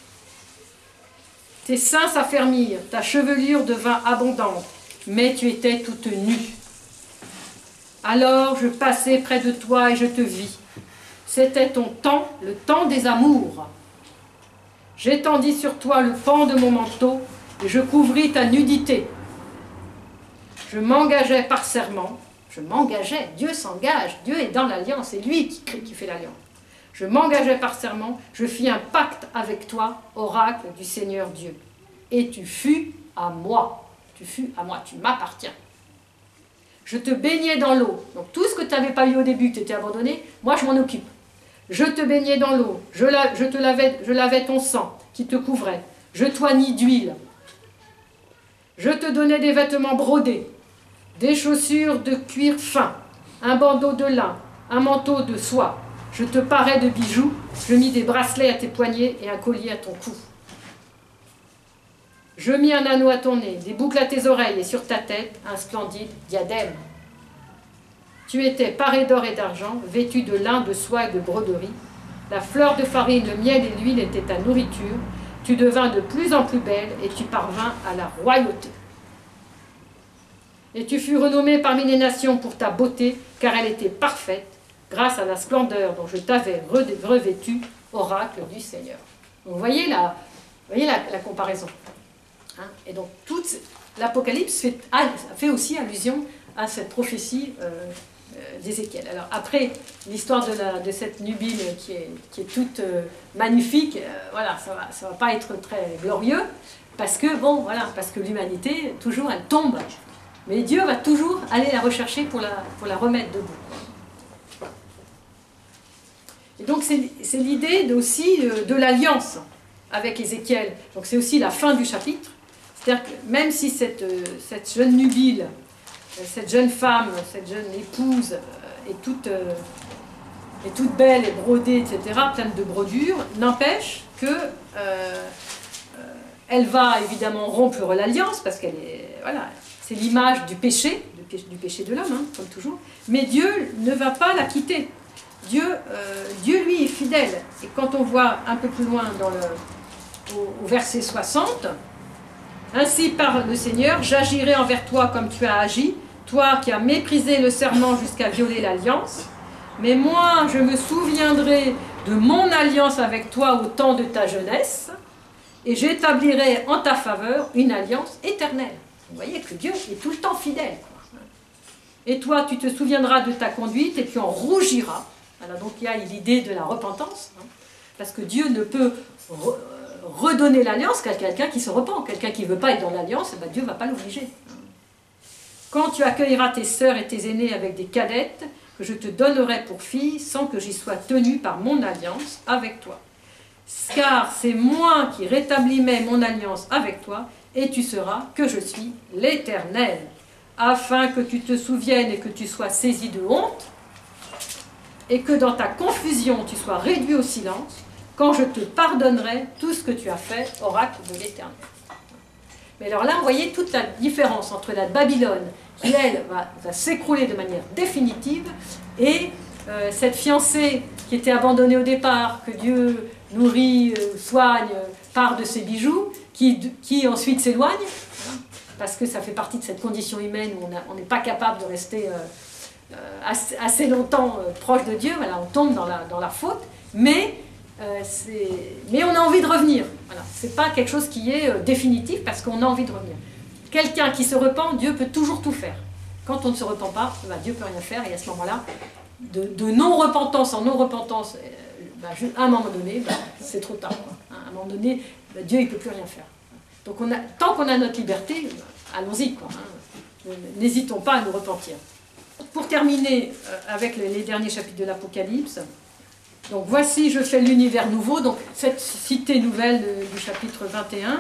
[SPEAKER 1] Tes seins s'affermirent, ta chevelure devint abondante, mais tu étais toute nue. Alors je passai près de toi et je te vis. C'était ton temps, le temps des amours. J'étendis sur toi le pan de mon manteau et je couvris ta nudité. Je m'engageais par serment. Je m'engageais, Dieu s'engage, Dieu est dans l'alliance, c'est lui qui fait l'alliance. Je m'engageais par serment, je fis un pacte avec toi, oracle du Seigneur Dieu. Et tu fus à moi, tu m'appartiens. Je te baignais dans l'eau, donc tout ce que tu n'avais pas eu au début, tu étais abandonné, moi je m'en occupe. Je te baignais dans l'eau, je lavais ton sang qui te couvrait, je t'oignis d'huile. Je te donnais des vêtements brodés, des chaussures de cuir fin, un bandeau de lin, un manteau de soie. Je te parais de bijoux, je mis des bracelets à tes poignets et un collier à ton cou. Je mis un anneau à ton nez, des boucles à tes oreilles et sur ta tête un splendide diadème. Tu étais paré d'or et d'argent, vêtu de lin, de soie et de broderie. La fleur de farine, le miel et l'huile étaient ta nourriture. Tu devins de plus en plus belle et tu parvins à la royauté. Et tu fus renommée parmi les nations pour ta beauté, car elle était parfaite, grâce à la splendeur dont je t'avais revêtue, oracle du Seigneur. Donc, vous voyez la comparaison. Hein, et donc, toute l'Apocalypse fait aussi allusion à cette prophétie d'Ézéchiel. Alors après, l'histoire de cette nubile qui est toute magnifique, voilà, ça va pas être très glorieux, parce que l'humanité, toujours, elle tombe. Mais Dieu va toujours aller la rechercher pour la remettre debout. Et donc c'est l'idée aussi de l'alliance avec Ézéchiel. Donc c'est aussi la fin du chapitre. C'est-à-dire que même si cette jeune nubile, cette jeune femme, cette jeune épouse est toute belle et brodée, etc., pleine de brodures, n'empêche que elle va évidemment rompre l'alliance parce qu'elle est, voilà, c'est l'image du péché de l'homme, hein, comme toujours. Mais Dieu ne va pas la quitter. Dieu, lui, est fidèle. Et quand on voit un peu plus loin au verset 60, « Ainsi parle le Seigneur, j'agirai envers toi comme tu as agi, toi qui as méprisé le serment jusqu'à violer l'alliance. Mais moi, je me souviendrai de mon alliance avec toi au temps de ta jeunesse, et j'établirai en ta faveur une alliance éternelle. » Vous voyez que Dieu est tout le temps fidèle. Et toi, tu te souviendras de ta conduite et tu en rougiras. Alors, donc il y a l'idée de la repentance, hein, parce que Dieu ne peut redonner l'alliance qu'à quelqu'un qui se repent. Quelqu'un qui ne veut pas être dans l'alliance, eh ben, Dieu ne va pas l'obliger. Quand tu accueilleras tes sœurs et tes aînés avec des cadettes, que je te donnerai pour filles, sans que j'y sois tenu par mon alliance avec toi. Car c'est moi qui rétablis mon alliance avec toi, et tu sauras que je suis l'Éternel, afin que tu te souviennes et que tu sois saisi de honte, et que dans ta confusion tu sois réduit au silence, quand je te pardonnerai tout ce que tu as fait, oracle de l'Éternel. Mais alors là, vous voyez toute la différence entre la Babylone, qui elle va s'écrouler de manière définitive, et cette fiancée qui était abandonnée au départ, que Dieu nourrit, soigne, part de ses bijoux, qui ensuite s'éloigne, hein, parce que ça fait partie de cette condition humaine où on n'est pas capable de rester assez longtemps proche de Dieu. Voilà, on tombe dans la faute, mais on a envie de revenir. Voilà, c'est pas quelque chose qui est définitif parce qu'on a envie de revenir. Quelqu'un qui se repent, Dieu peut toujours tout faire. Quand on ne se repent pas, ben, Dieu peut rien faire, et à ce moment-là, de non-repentance en non-repentance, à un moment donné, c'est trop tard. À un moment donné, Dieu il peut plus rien faire. Donc tant qu'on a notre liberté, allons-y, quoi. Hein. N'hésitons pas à nous repentir. Pour terminer avec les derniers chapitres de l'Apocalypse, donc voici je fais l'univers nouveau, donc cette cité nouvelle du chapitre 21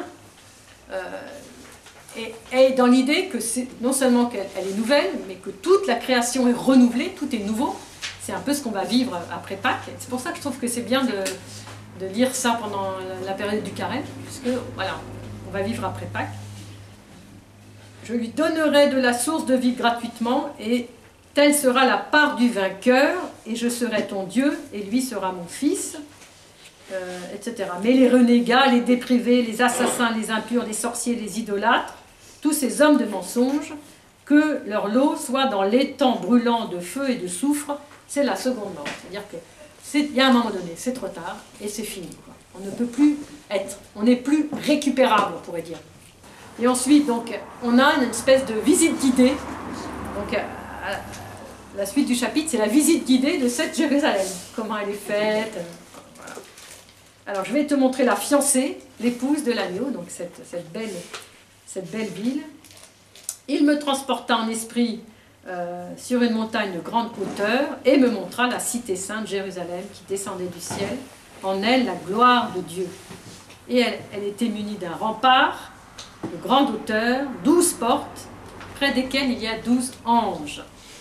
[SPEAKER 1] est dans l'idée que non seulement qu'elle est nouvelle, mais que toute la création est renouvelée, tout est nouveau. C'est un peu ce qu'on va vivre après Pâques. C'est pour ça que je trouve que c'est bien de lire ça pendant la période du carême, puisque voilà, on va vivre après Pâques. Je lui donnerai de la source de vie gratuitement, et telle sera la part du vainqueur, et je serai ton Dieu, et lui sera mon fils, etc. Mais les renégats, les dépravés, les assassins, les impurs, les sorciers, les idolâtres, tous ces hommes de mensonges, que leur lot soit dans l'étang brûlant de feu et de soufre, c'est la seconde mort. C'est-à-dire que il y a un moment donné, c'est trop tard, et c'est fini, quoi. On ne peut plus être, on n'est plus récupérable, on pourrait dire. Et ensuite, donc, on a une espèce de visite guidée. Donc, la suite du chapitre, c'est la visite guidée de cette Jérusalem. Comment elle est faite. Voilà. Alors, je vais te montrer la fiancée, l'épouse de l'agneau, donc cette belle ville. Il me transporta en esprit sur une montagne de grande hauteur et me montra la cité sainte Jérusalem qui descendait du ciel, en elle la gloire de Dieu. Et elle était munie d'un rempart de grande hauteur, 12 portes, près desquelles il y a 12 anges.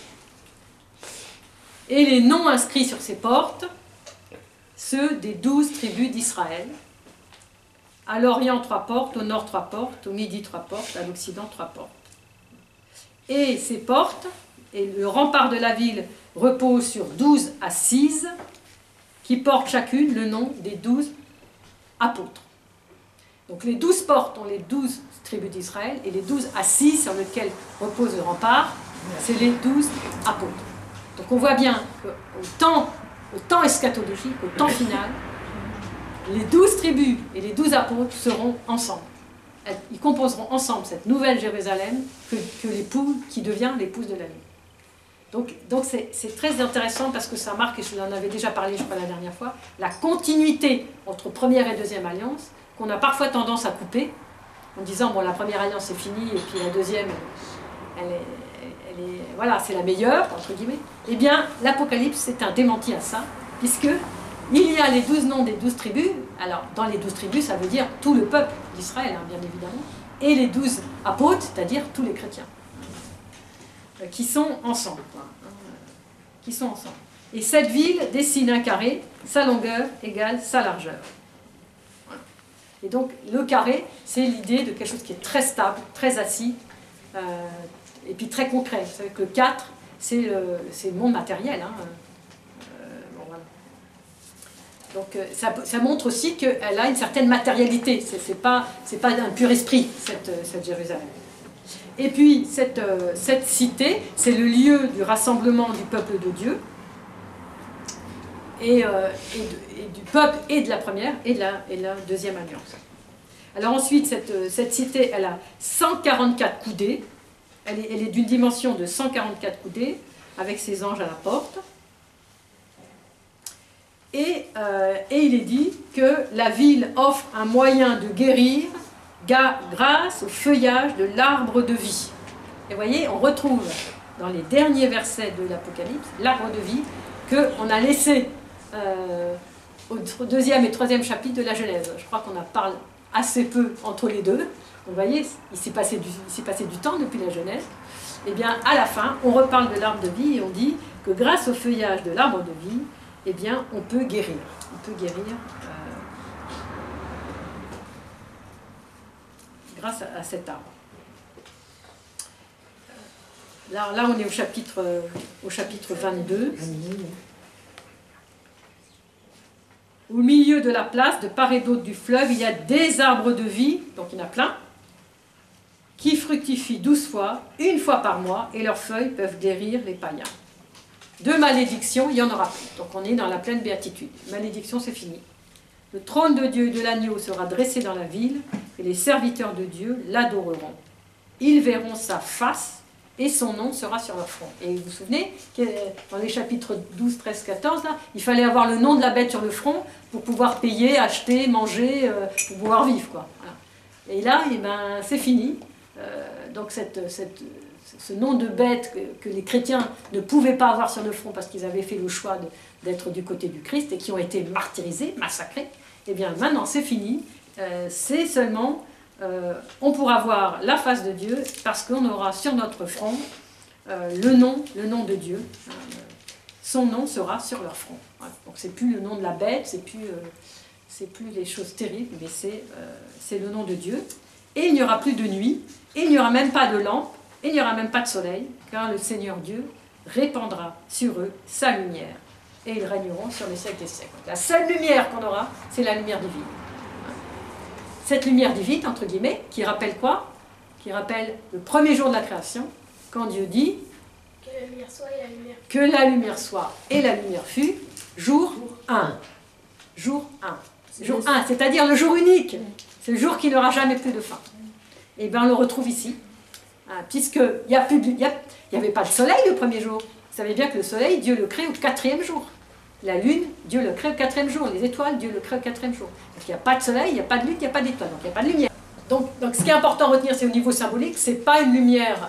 [SPEAKER 1] Et les noms inscrits sur ces portes, ceux des 12 tribus d'Israël. À l'Orient, 3 portes, au Nord, 3 portes, au Midi, 3 portes, à l'Occident, 3 portes. Et ces portes, et le rempart de la ville repose sur 12 assises qui portent chacune le nom des 12 apôtres. Donc les 12 portes ont les 12 tribus d'Israël et les 12 assises sur lesquelles repose le rempart, c'est les 12 apôtres. Donc on voit bien qu'au temps eschatologique, au temps final, les 12 tribus et les 12 apôtres seront ensemble. Ils composeront ensemble cette nouvelle Jérusalem que l'époux qui devient l'épouse de l'agneau. Donc c'est très intéressant parce que ça marque, et je vous en avais déjà parlé je crois la dernière fois, la continuité entre première et deuxième alliance qu'on a parfois tendance à couper en disant bon la première alliance est finie et puis la deuxième voilà c'est la meilleure entre guillemets. Eh bien l'Apocalypse c'est un démenti à ça puisque il y a les 12 noms des 12 tribus. Alors, dans les 12 tribus, ça veut dire tout le peuple d'Israël, hein, bien évidemment, et les 12 apôtres, c'est-à-dire tous les chrétiens, qui sont ensemble. Qui sont ensemble. Et cette ville dessine un carré, sa longueur égale sa largeur. Voilà. Et donc, le carré, c'est l'idée de quelque chose qui est très stable, très assis, et puis très concret. Vous savez que le 4, c'est le monde matériel, hein. Donc ça montre aussi qu'elle a une certaine matérialité, c'est pas un pur esprit, cette Jérusalem. Et puis cette cité, c'est le lieu du rassemblement du peuple de Dieu, et du peuple et de la première et de la deuxième alliance. Alors ensuite, cette cité, elle a 144 coudées, elle est d'une dimension de 144 coudées, avec ses anges à la porte. Et il est dit que la ville offre un moyen de guérir grâce au feuillage de l'arbre de vie. Et vous voyez, on retrouve dans les derniers versets de l'Apocalypse l'arbre de vie qu'on a laissé au 2e et 3e chapitre de la Genèse. Je crois qu'on en parle assez peu entre les deux. Donc, vous voyez, il s'est passé du temps depuis la Genèse. Et bien, à la fin, on reparle de l'arbre de vie et on dit que grâce au feuillage de l'arbre de vie, eh bien, on peut guérir. On peut guérir grâce à cet arbre. Là, on est au chapitre 22. Au milieu de la place, de part et d'autre du fleuve, il y a des arbres de vie, donc il y en a plein, qui fructifient 12 fois, une fois par mois, et leurs feuilles peuvent guérir les païens. De malédiction, il y en aura plus. Donc on est dans la pleine béatitude. Malédiction, c'est fini. Le trône de Dieu et de l'agneau sera dressé dans la ville, et les serviteurs de Dieu l'adoreront. Ils verront sa face, et son nom sera sur leur front. Et vous vous souvenez, que dans les chapitres 12, 13, 14, là, il fallait avoir le nom de la bête sur le front pour pouvoir payer, acheter, manger, pour pouvoir vivre, quoi. Voilà. Et là, eh ben, c'est fini. Donc ce nom de bête que les chrétiens ne pouvaient pas avoir sur le front parce qu'ils avaient fait le choix d'être du côté du Christ et qui ont été martyrisés, massacrés, eh bien maintenant c'est fini. C'est seulement, on pourra voir la face de Dieu parce qu'on aura sur notre front le nom de Dieu. Son nom sera sur leur front. Voilà. Donc c'est plus le nom de la bête, c'est plus les choses terribles, mais c'est le nom de Dieu. Et il n'y aura plus de nuit, et il n'y aura même pas de lampe, et il n'y aura même pas de soleil, car le Seigneur Dieu répandra sur eux sa lumière, et ils régneront sur les siècles des siècles. La seule lumière qu'on aura, c'est la lumière divine. Cette lumière divine, entre guillemets, qui rappelle quoi? Qui rappelle le premier jour de la création, quand Dieu dit
[SPEAKER 3] que la lumière soit et la lumière fut.
[SPEAKER 1] que la lumière soit et la lumière fut, Jour 1. Jour 1. Jour 1, c'est-à-dire le jour unique. C'est le jour qui n'aura jamais plus de fin. Et bien on le retrouve ici. Puisqu'il n'y avait pas de soleil le premier jour. Vous savez bien que le soleil, Dieu le crée au 4e jour. La lune, Dieu le crée au 4e jour. Les étoiles, Dieu le crée au 4e jour. Donc il n'y a pas de soleil, il n'y a pas de lune, il n'y a pas d'étoiles. Donc il n'y a pas de lumière. Donc ce qui est important à retenir, c'est au niveau symbolique, c'est pas une lumière,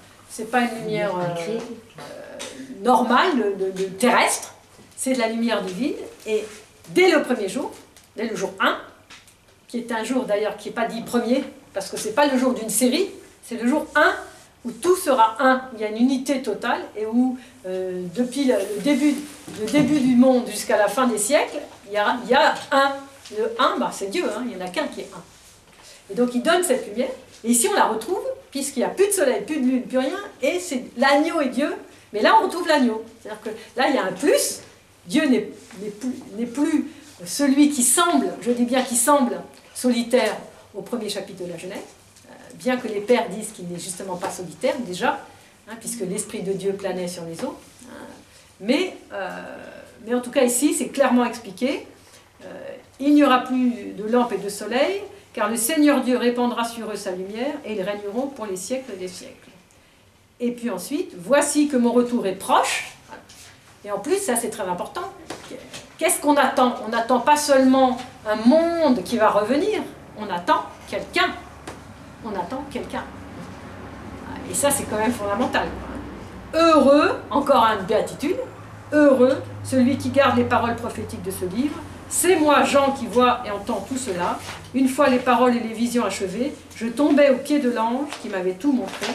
[SPEAKER 1] normale, de terrestre, c'est de la lumière divine. Et dès le premier jour, dès le jour 1, qui est un jour d'ailleurs qui n'est pas dit premier, parce que ce n'est pas le jour d'une série, c'est le jour 1 où tout sera 1. Il y a une unité totale et où, depuis le début du monde jusqu'à la fin des siècles, il y a 1. Le 1, c'est Dieu, il n'y en a qu'un qui est 1. Et donc il donne cette lumière, et ici on la retrouve, puisqu'il n'y a plus de soleil, plus de lune, plus rien, et c'est l'agneau et Dieu, mais là on retrouve l'agneau. C'est-à-dire que là il y a un plus, Dieu n'est plus celui qui semble, je dis bien qui semble, solitaire au premier chapitre de la Genèse, bien que les pères disent qu'il n'est justement pas solitaire déjà, puisque l'Esprit de Dieu planait sur les eaux. Mais en tout cas ici, c'est clairement expliqué. Il n'y aura plus de lampe et de soleil, car le Seigneur Dieu répandra sur eux sa lumière, et ils régneront pour les siècles des siècles. Et puis ensuite, voici que mon retour est proche. Et en plus, ça c'est très important. Qu'est-ce qu'on attend? On n'attend pas seulement un monde qui va revenir, on attend quelqu'un. On attend quelqu'un. Et ça, c'est quand même fondamental. Heureux, encore une béatitude, heureux celui qui garde les paroles prophétiques de ce livre. C'est moi, Jean, qui vois et entends tout cela. Une fois les paroles et les visions achevées, je tombais aux pieds de l'ange qui m'avait tout montré.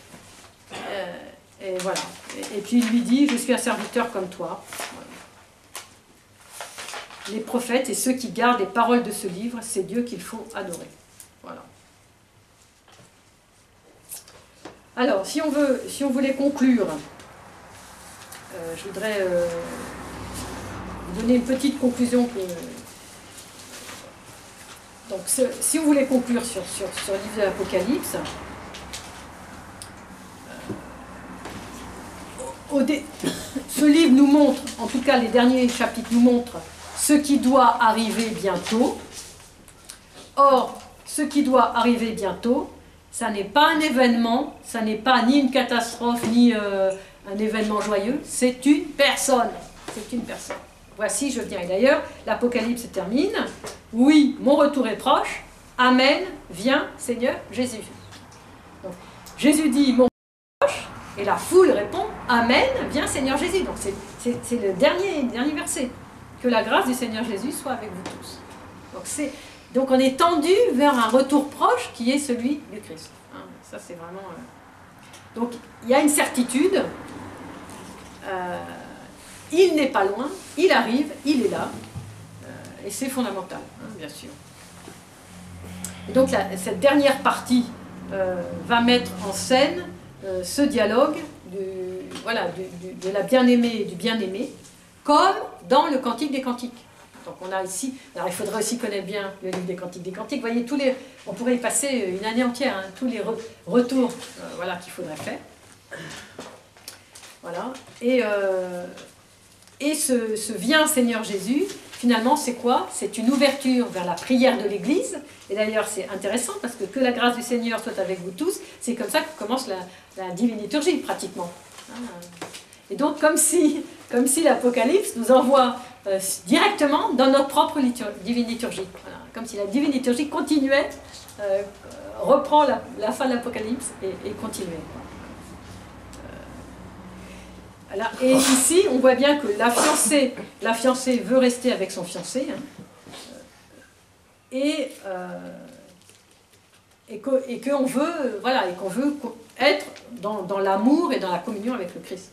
[SPEAKER 1] Et voilà. Et puis il lui dit, je suis un serviteur comme toi. Voilà. Les prophètes et ceux qui gardent les paroles de ce livre, c'est Dieu qu'il faut adorer. Voilà. Alors, si on voulait conclure, je voudrais vous donner une petite conclusion. Donc, si on voulait conclure sur le livre de l'Apocalypse, ce livre nous montre, en tout cas les derniers chapitres nous montrent, ce qui doit arriver bientôt. Or, ce qui doit arriver bientôt, ça n'est pas un événement, ça n'est pas ni une catastrophe, ni un événement joyeux, c'est une personne. C'est une personne. Voici, je viens. Et d'ailleurs, l'Apocalypse se termine. Oui, mon retour est proche. Amen, viens, Seigneur Jésus. Donc, Jésus dit, mon retour est proche, et la foule répond, Amen, viens, Seigneur Jésus. Donc, c'est le dernier verset. Que la grâce du Seigneur Jésus soit avec vous tous. Donc on est tendu vers un retour proche qui est celui du Christ. Ça c'est vraiment... Donc il y a une certitude, il n'est pas loin, il arrive, il est là, et c'est fondamental, bien sûr. Et donc cette dernière partie va mettre en scène ce dialogue de la bien-aimée et du bien-aimé, comme dans le Cantique des Cantiques. Donc on a ici, alors il faudrait aussi connaître bien le livre des Cantiques des Cantiques. Vous voyez, on pourrait y passer une année entière, tous les retours qu'il faudrait faire. Voilà. Et ce Viens Seigneur Jésus, finalement c'est quoi? C'est une ouverture vers la prière de l'Église. Et d'ailleurs c'est intéressant parce que la grâce du Seigneur soit avec vous tous, c'est comme ça que commence la divine liturgie pratiquement. Et donc comme si l'Apocalypse nous envoie directement dans notre propre divine liturgie. Voilà. Comme si la divine liturgie continuait, reprend la fin de l'Apocalypse et continuait. Voilà. Et ici, on voit bien que la fiancée veut rester avec son fiancé, et qu'on veut, être dans l'amour et dans la communion avec le Christ.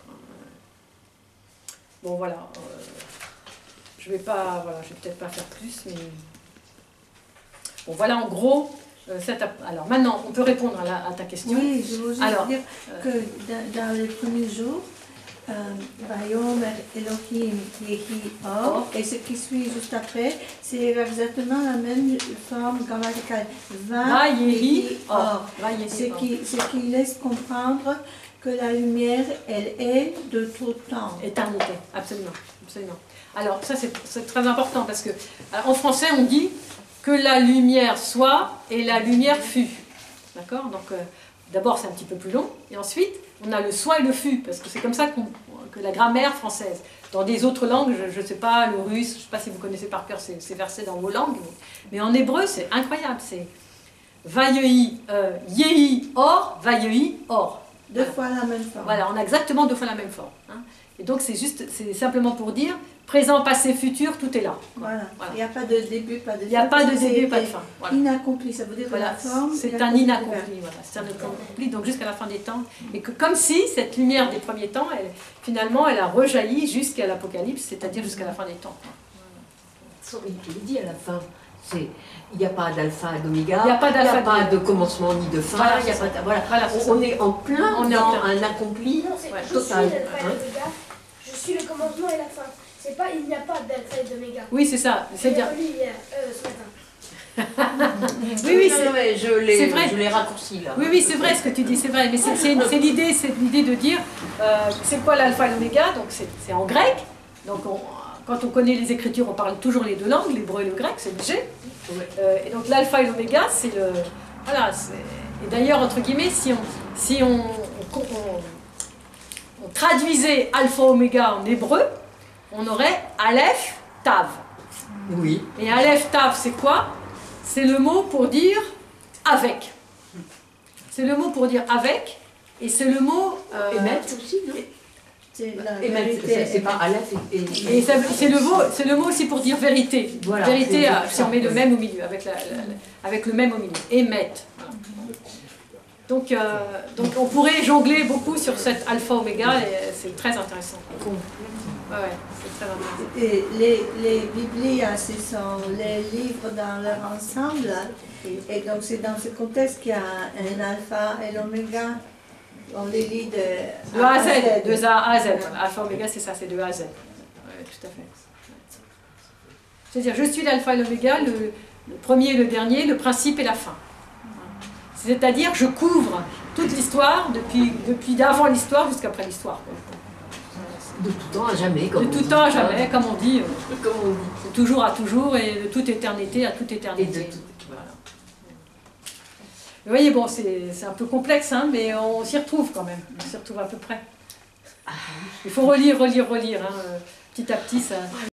[SPEAKER 1] Bon, voilà. Je vais peut-être pas faire plus, mais... Bon, voilà en gros... Alors maintenant, on peut répondre à ta question.
[SPEAKER 2] Oui, je veux juste dire que dans les premiers jours, Vayomer Elohim Yehi Or, et ce qui suit juste après, c'est exactement la même forme grammaticale. Va Yehi Or. Ce qui laisse comprendre que la lumière, elle est de tout temps.
[SPEAKER 1] Éternité, absolument, absolument. Alors ça c'est très important parce que en français on dit que la lumière soit et la lumière fut. D'accord? Donc d'abord c'est un petit peu plus long et ensuite on a le soit et le fut parce que c'est comme ça que la grammaire française. Dans des autres langues, je ne sais pas, le russe, je ne sais pas si vous connaissez par cœur ces versets dans vos langues, mais en hébreu c'est incroyable, c'est Vayehi, Yehi, Or, Vayehi, Or.
[SPEAKER 2] Deux fois la même forme.
[SPEAKER 1] Voilà, on a exactement deux fois la même forme. Hein. Et donc c'est simplement pour dire présent, passé, futur, tout est là.
[SPEAKER 2] Voilà. Il n'y a pas de début, pas de fin.
[SPEAKER 1] Il n'y a pas de début, pas de fin. Voilà.
[SPEAKER 2] Inaccompli, ça veut dire
[SPEAKER 1] voilà.
[SPEAKER 2] la forme.
[SPEAKER 1] C'est un inaccompli, voilà. C'est un inaccompli, donc jusqu'à la fin des temps. Et que comme si cette lumière des premiers temps, finalement, elle a rejailli jusqu'à l'Apocalypse, c'est-à-dire jusqu'à la fin des temps.
[SPEAKER 4] Il dit à la fin, il n'y a pas d'alpha et d'oméga,
[SPEAKER 1] il n'y a pas
[SPEAKER 4] de commencement ni de fin,
[SPEAKER 1] voilà,
[SPEAKER 4] on est en plein dans un accompli total.
[SPEAKER 3] Je suis le commencement et la fin. C'est pas il n'y a pas d'alpha et d'oméga.
[SPEAKER 1] Oui, c'est ça. C'est bien.
[SPEAKER 3] Ce matin.
[SPEAKER 1] Oui,
[SPEAKER 4] je l'ai raccourci là.
[SPEAKER 1] Oui, c'est vrai ce que tu dis, c'est vrai. Mais c'est l'idée de dire, c'est quoi l'alpha et l'oméga? Donc c'est en grec. Donc quand on connaît les écritures, on parle toujours les deux langues, l'hébreu et le grec, c'est obligé. Et donc l'alpha et l'oméga, c'est le... Voilà, et d'ailleurs, entre guillemets, si on traduisait alpha oméga en hébreu, on aurait Aleph Tav.
[SPEAKER 4] Oui.
[SPEAKER 1] Et Aleph Tav, c'est quoi? C'est le mot pour dire avec. C'est le mot pour dire avec, et c'est le mot...
[SPEAKER 4] émettre aussi, non? C'est pas Aleph
[SPEAKER 1] et c'est le mot aussi pour dire vérité. Voilà, vérité, si on met le même au milieu, avec le même au milieu. Émettre. Voilà. Donc on pourrait jongler beaucoup sur cette alpha-oméga et c'est très intéressant. Ouais, c'est très intéressant.
[SPEAKER 2] Et les Biblias, ce sont les livres dans leur ensemble. Et donc c'est dans ce contexte qu'il y a un alpha et l'oméga. On les lit
[SPEAKER 1] de A à Z, de A à Z. Alpha, oméga, c'est ça, c'est de A à Z. Oui, tout à fait. C'est-à-dire, je suis l'alpha et l'oméga, le premier et le dernier, le principe et la fin. C'est-à-dire, je couvre toute l'histoire, depuis d'avant l'histoire jusqu'après l'histoire.
[SPEAKER 4] De tout temps à jamais, comme on dit.
[SPEAKER 1] De tout temps à jamais, comme on dit.
[SPEAKER 4] Comme on dit.
[SPEAKER 1] De toujours à toujours et de toute éternité à toute éternité.
[SPEAKER 4] Et de tout.
[SPEAKER 1] Voilà. Vous voyez, bon, c'est un peu complexe, hein, mais on s'y retrouve quand même. On s'y retrouve à peu près. Il faut relire, hein, petit à petit, ça...